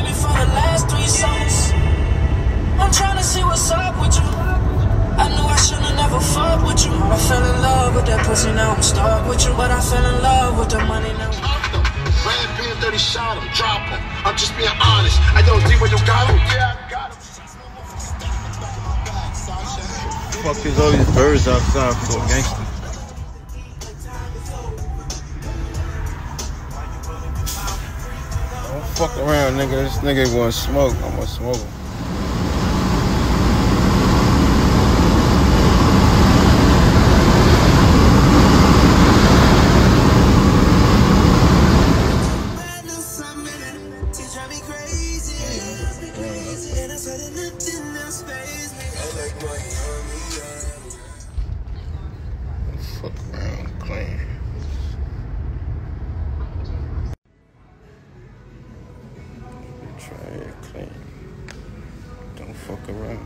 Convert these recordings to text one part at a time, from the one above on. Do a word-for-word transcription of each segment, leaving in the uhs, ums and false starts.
me for the last three summers. I'm trying to see what's up with you. I knew I should've never fucked with you. I fell in love with that pussy, now I'm stuck with you. But I fell in love with the money now. Ran being dirty, shot him, drop him. I'm just being honest. I don't see where you got him. Yeah, I got him. Fuck is all these birds outside for, gangster? Don't fuck around, nigga. This nigga wanna smoke. I'm gonna smoke him. Fuck around, clean. Try it clean. Don't fuck around.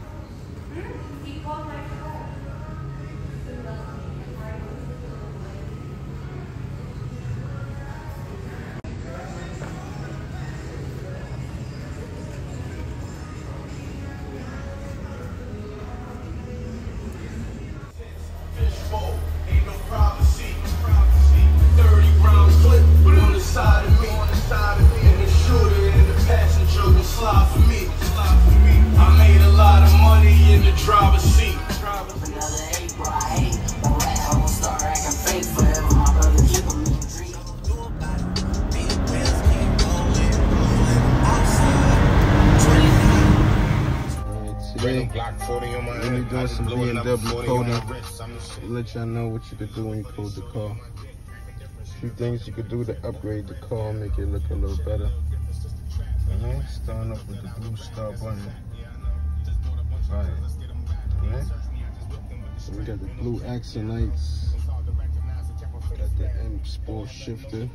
Let me do some B M W coding. Let y'all know what you could do when you code the car. A few things you could do to upgrade the car, make it look a little better. Uh-huh. Starting off with the blue start button. Right. Alright. So we got the blue accent lights. Got the M Sport shifter.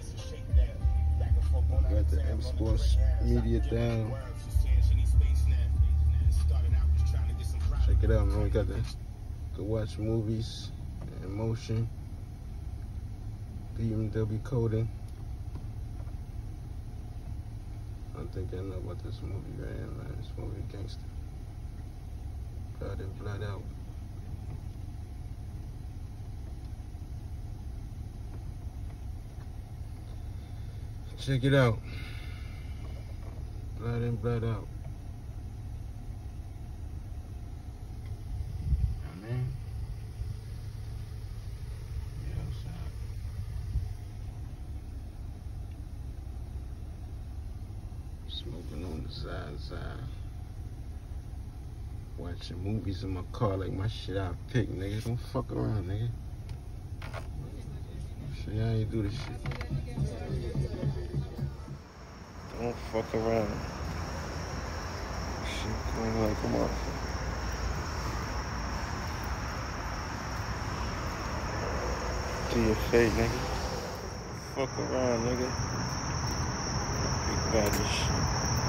Got the M Sport media down. Check it out, man. We got the to watch movies in motion. B M W coding. I don't think I know about this movie right here, man. This movie gangster. Blood in, blood out. Check it out. Blood in, blood out. Man. Yeah, outside. Smoking on the side, side. Watching movies in my car like my shit I pick, nigga. Don't fuck around, nigga. Show you how you do this shit. Don't fuck around. Shit going like a motherfucker. To your face, nigga. Fuck around, nigga. Big body shit.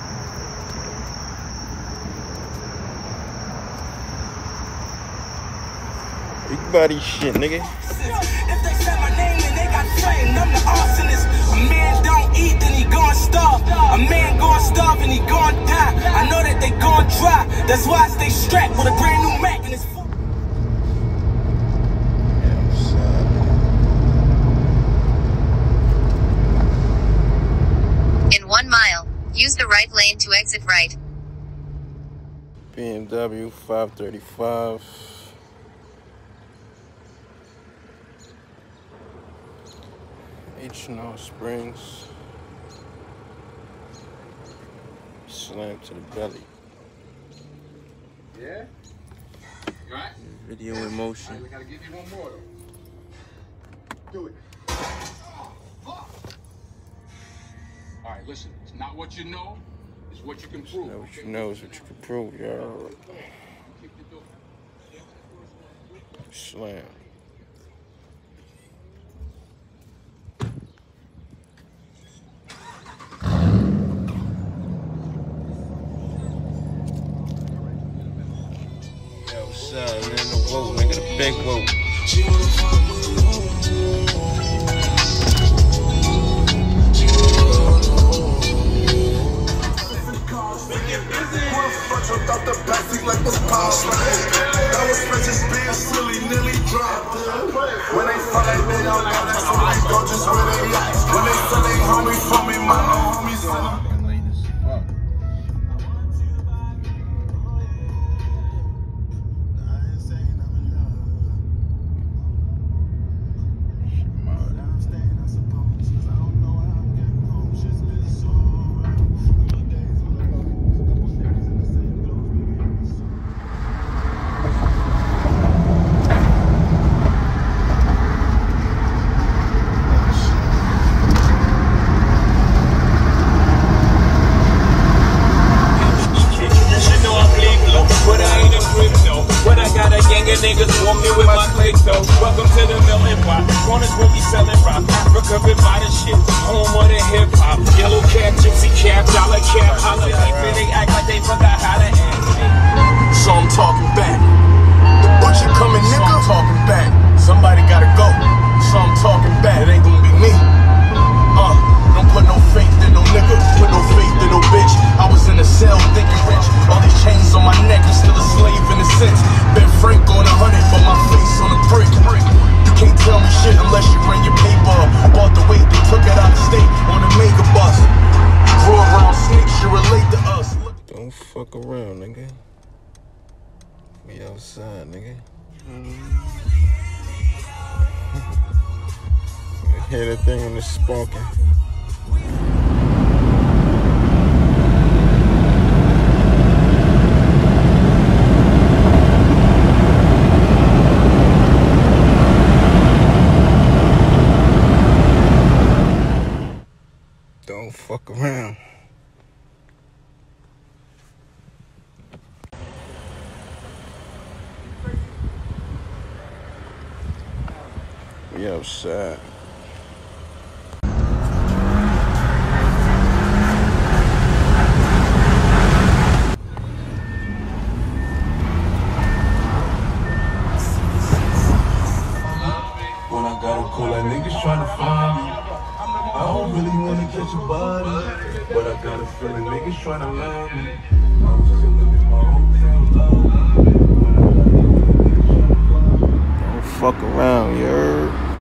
Big body shit, nigga. If they said my name and they got trained, I'm the arsonist. A man don't eat, then he gon' starve. A man gon' starve and he gon' die. I know that they gon' try. That's why I stay strapped with a brand new Mac in his foot. In one mile, use the right lane to exit right. B M W five thirty-five. H and R Springs. Slam to the belly. Yeah? You alright? Video in motion. Right, we gotta give you one more though. Do it. Alright, listen. It's not what you know, it's what you can prove. Know what you know is what you can prove, y'all. Slam. Outside, man, the boat, nigga, the big boat. power smash. That was for just being silly, nearly dropped. When they fall like they don't know, that's when they go just where they at. When they say they homie for me, my little homies for me. Niggas want me with my plate though. Welcome to the melting pot. Corners will be selling rock. Africa been by the shit. Home of the hip hop. Yellow cap, gypsy cap, dollar cap. Holla like they act like they forgot how to act. So I'm talking back. But you coming, nigga? So I'm talking back. Somebody gotta go. So I'm talking back. It ain't gonna be me. Uh, don't put no faith in no nigga. Put no faith in no bitch. I was in a cell thinking rich. All these chains on my neck. I'm still a slave in a sense. Ben Frank on a hundred, but my face on a brick. You can't tell me shit unless you bring your paper up. Bought the weight, they took it out of state on a mega bus. Grew around snakes, you relate to us. Don't fuck around, nigga. We outside, nigga. Hear that thing when it's sparking. Don't fuck around. We outside. When I gotta call like niggas trying to find me. I don't really wanna catch a body, but I got a feeling niggas trying to land me. I was chilling in my hotel lobby. Don't fuck around, you heard?